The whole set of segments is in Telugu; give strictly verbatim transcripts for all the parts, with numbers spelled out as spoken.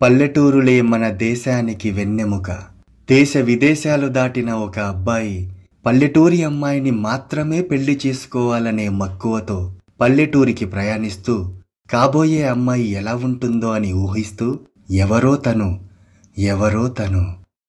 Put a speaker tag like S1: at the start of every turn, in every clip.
S1: పల్లెటూరులే మన దేశానికి వెన్నెముక. దేశ విదేశాలు దాటిన ఒక అబ్బాయి పల్లెటూరి అమ్మాయిని మాత్రమే పెళ్లి చేసుకోవాలనే మక్కువతో పల్లెటూరికి ప్రయాణిస్తూ కాబోయే అమ్మాయి ఎలా ఉంటుందో అని ఊహిస్తూ ఎవరో తను ఎవరో తను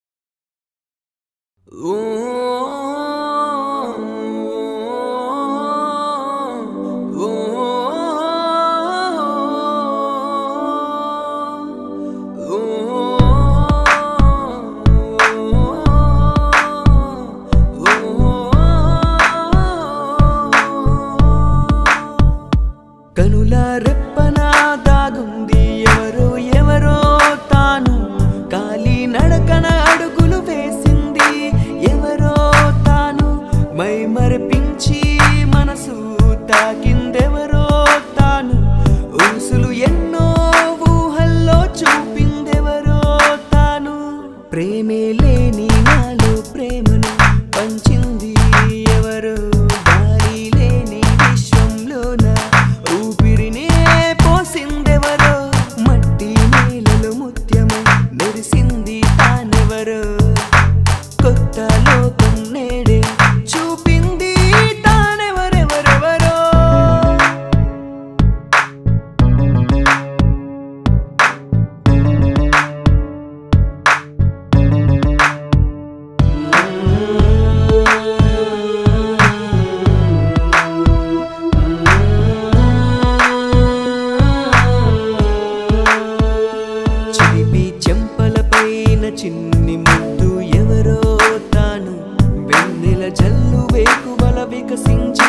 S2: కనుల రెప్పన దాగుంది ఎవరో ఎవరో తాను, కాలి నడకన అడుగులు వేసింది ఎవరో తాను, మై మరపించి మనసు తాకిందెవరో తాను, ఊసులు ఎన్నో ఊహల్లో చూపిందెవరో తాను, ప్రేమే లేని నాలో ప్రేమను పంచింది ఎవరో, దారి లేని విశ్వంలోన ఊపిరినే పోసిందెవరో, మట్టి నేలలో ముత్యమై మెరిసింది తానెవరో, కొత్త లోకం నేడే చూపింది తానెవరెవరెవరో. చిలిపి చెంపలపైన చిన్ని ముద్దు ఎవరో తాను, వెన్నెల జల్లు వేకువల వికసించి